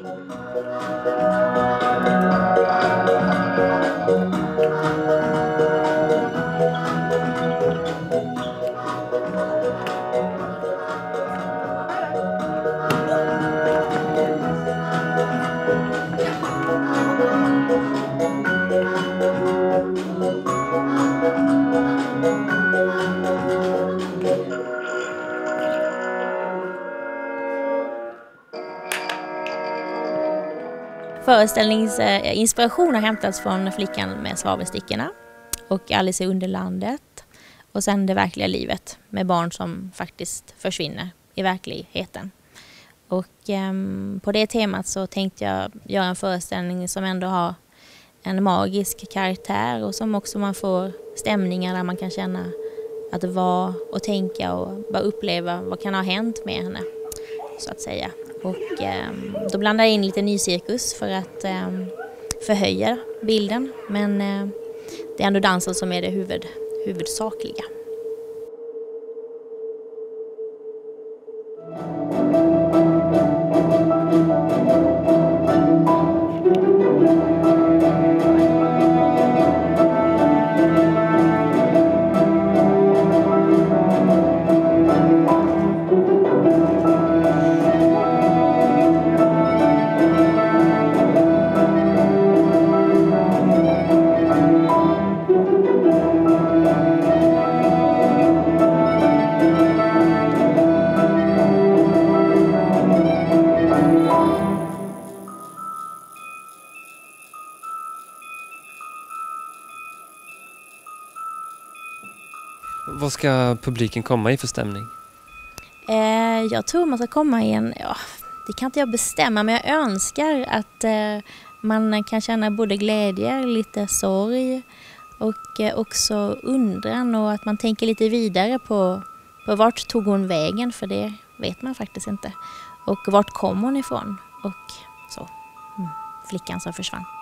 Föreställningsinspiration har hämtats från Flickan med svavelstickorna och Alice i Underlandet och sen det verkliga livet med barn som faktiskt försvinner i verkligheten. Och på det temat så tänkte jag göra en föreställning som ändå har en magisk karaktär och som också man får stämningar där man kan känna att vara och tänka och bara uppleva vad kan ha hänt med henne så att säga. Och då blandar jag in lite ny cirkus för att förhöja bilden, men det är ändå dansen som är det huvudsakliga. Vad ska publiken komma i för stämning? Jag tror man ska komma i det kan inte jag bestämma, men jag önskar att man kan känna både glädje, lite sorg och också undran och att man tänker lite vidare på vart tog hon vägen, för det vet man faktiskt inte. Och vart kom hon ifrån och så, flickan som försvann.